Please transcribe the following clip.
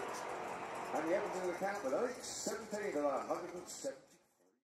And the Evans in the count with us, 17 to 107.